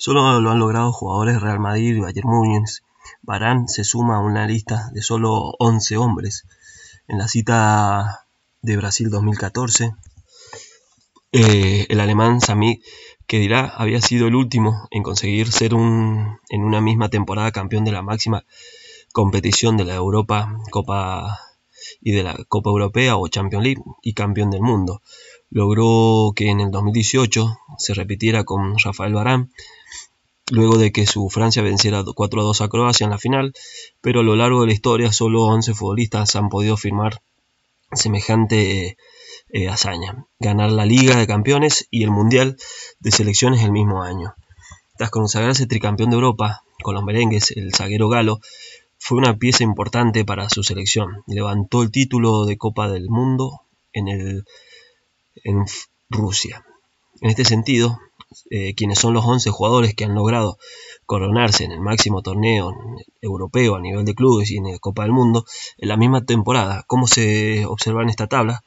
Solo lo han logrado jugadores de Real Madrid y Bayern Múnich. Varane se suma a una lista de solo 11 hombres. En la cita de Brasil 2014, el alemán Sami Khedira había sido el último en conseguir ser en una misma temporada campeón de la máxima competición de la Copa Europea o Champions League y campeón del mundo. Logró que en el 2018 se repitiera con Rafael Varane, luego de que su Francia venciera 4-2 a Croacia en la final, pero a lo largo de la historia solo 11 futbolistas han podido firmar semejante hazaña: ganar la Liga de Campeones y el Mundial de Selecciones el mismo año. Tras consagrarse tricampeón de Europa con los merengues, el zaguero galo fue una pieza importante para su selección. Levantó el título de Copa del Mundo en Rusia. En este sentido, quienes son los 11 jugadores que han logrado coronarse en el máximo torneo europeo a nivel de clubes y en la Copa del Mundo en la misma temporada. Como se observa en esta tabla,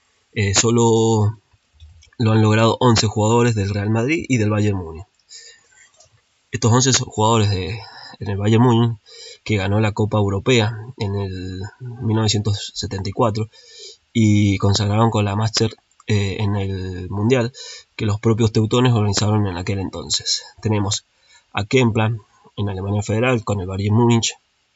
solo lo han logrado 11 jugadores del Real Madrid y del Bayern Múnich. Estos 11 jugadores en el Bayern Múnich, que ganó la Copa Europea en el 1974 y consagraron con la Master en el Mundial que los propios teutones organizaron en aquel entonces. Tenemos a Kempla en Alemania Federal con el Bayern Múnich,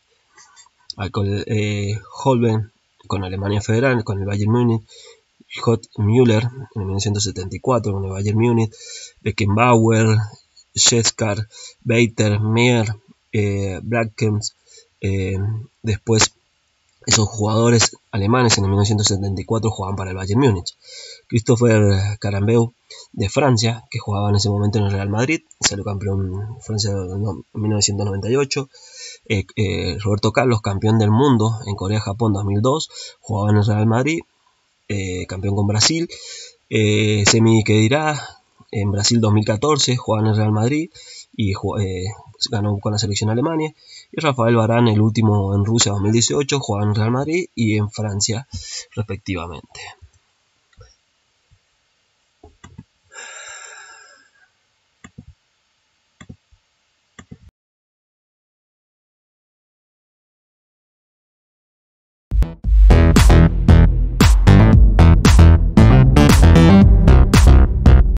a Holben con Alemania Federal con el Bayern Múnich, Gerd Müller en 1974 con el Bayern Múnich, Beckenbauer, Scheskar, Beiter, Meyer, Brackens. Después, esos jugadores alemanes en el 1974 jugaban para el Bayern Múnich. Christopher Carambeu de Francia, que jugaba en ese momento en el Real Madrid, salió campeón Francia en 1998. Roberto Carlos, campeón del mundo en Corea-Japón 2002, jugaba en el Real Madrid, campeón con Brasil. Sami Khedira en Brasil 2014, jugaba en el Real Madrid y ganó con la selección de Alemania. Y Rafael Varane, el último en Rusia 2018, jugaba en Real Madrid y en Francia respectivamente.